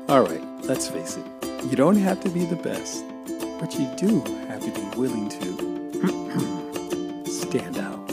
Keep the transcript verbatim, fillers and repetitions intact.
Alright, let's face it. You don't have to be the best, but you do have to be willing to stand out.